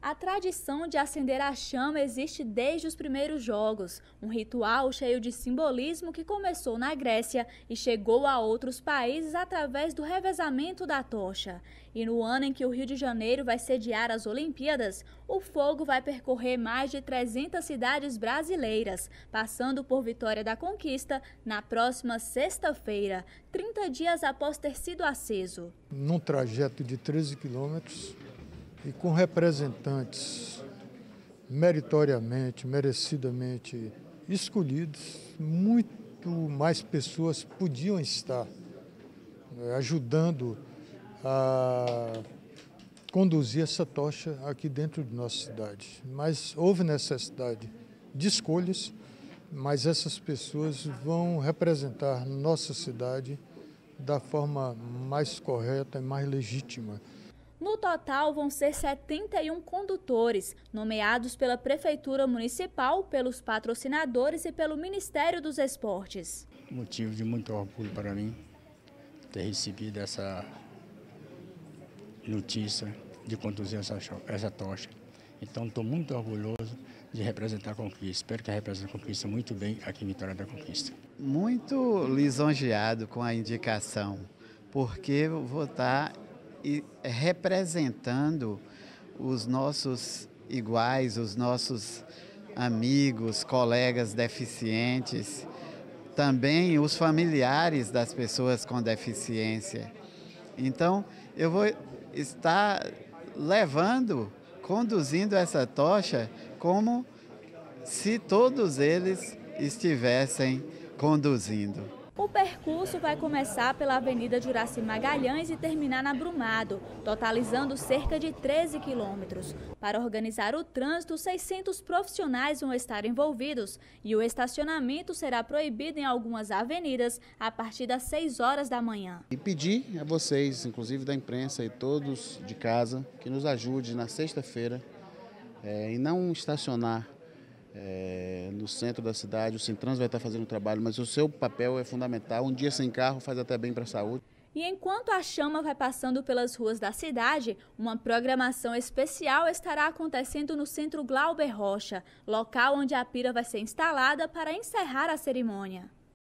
A tradição de acender a chama existe desde os primeiros jogos, um ritual cheio de simbolismo que começou na Grécia e chegou a outros países através do revezamento da tocha. E no ano em que o Rio de Janeiro vai sediar as Olimpíadas, o fogo vai percorrer mais de 300 cidades brasileiras, passando por Vitória da Conquista na próxima sexta-feira, 30 dias após ter sido aceso. Num trajeto de 13 quilômetros, e com representantes meritoriamente, merecidamente escolhidos, muito mais pessoas podiam estar ajudando a conduzir essa tocha aqui dentro de nossa cidade. Mas houve necessidade de escolhas, mas essas pessoas vão representar nossa cidade da forma mais correta e mais legítima. No total, vão ser 71 condutores, nomeados pela Prefeitura Municipal, pelos patrocinadores e pelo Ministério dos Esportes. Motivo de muito orgulho para mim ter recebido essa notícia de conduzir essa tocha. Então, estou muito orgulhoso de representar a Conquista. Espero que represente a Conquista muito bem aqui em Vitória da Conquista. Muito lisonjeado com a indicação, porque vou estar representando os nossos iguais, os nossos amigos, colegas deficientes, também os familiares das pessoas com deficiência. Então, eu vou estar conduzindo essa tocha como se todos eles estivessem conduzindo. O percurso vai começar pela Avenida Juraci Magalhães e terminar na Brumado, totalizando cerca de 13 quilômetros. Para organizar o trânsito, 600 profissionais vão estar envolvidos e o estacionamento será proibido em algumas avenidas a partir das 6 horas da manhã. E pedir a vocês, inclusive da imprensa e todos de casa, que nos ajude na sexta-feira e não estacionar no centro da cidade. O Sintrans vai estar fazendo um trabalho, mas o seu papel é fundamental. Um dia sem carro faz até bem para a saúde. E enquanto a chama vai passando pelas ruas da cidade, uma programação especial estará acontecendo no Centro Glauber Rocha, local onde a pira vai ser instalada para encerrar a cerimônia.